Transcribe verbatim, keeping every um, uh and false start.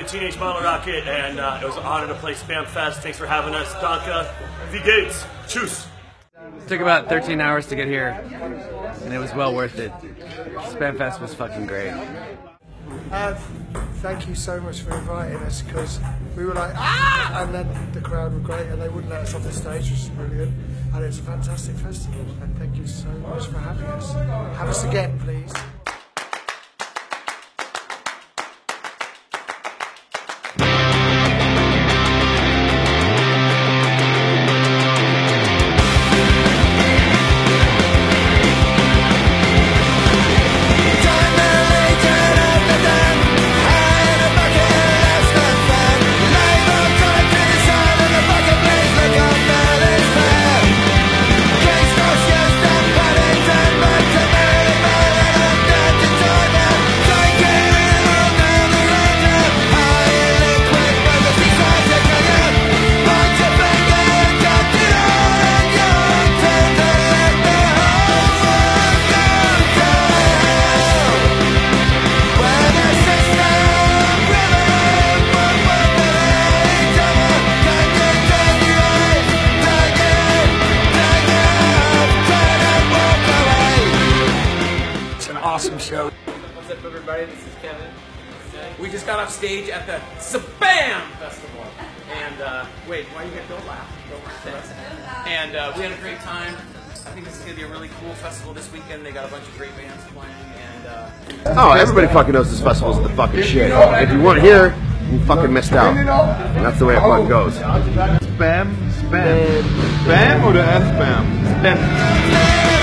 Teenage Model Rocket, and uh, it was an honor to play Spam Fest. Thanks for having us. Danke. Wie geht's? Tschüss. It took about thirteen hours to get here, and it was well worth it. Spam Fest was fucking great. Uh, thank you so much for inviting us, because we were like, ah! And then the crowd were great, and they wouldn't let us off the stage, which is brilliant. And it's a fantastic festival, and thank you so much for having us. Have us again, please. Awesome show. What's up, everybody? This is Kevin. We just got off stage at the Spam Festival, and uh, wait, why you don't laugh? Don't laugh. And uh, we had a great time. I think this is gonna be a really cool festival this weekend. They got a bunch of great bands playing, and uh, oh, everybody fucking knows this festival's the fucking shit. If you weren't here, you fucking missed out. And that's the way it fucking goes. Spam, spam, spam, or the F-spam? Spam.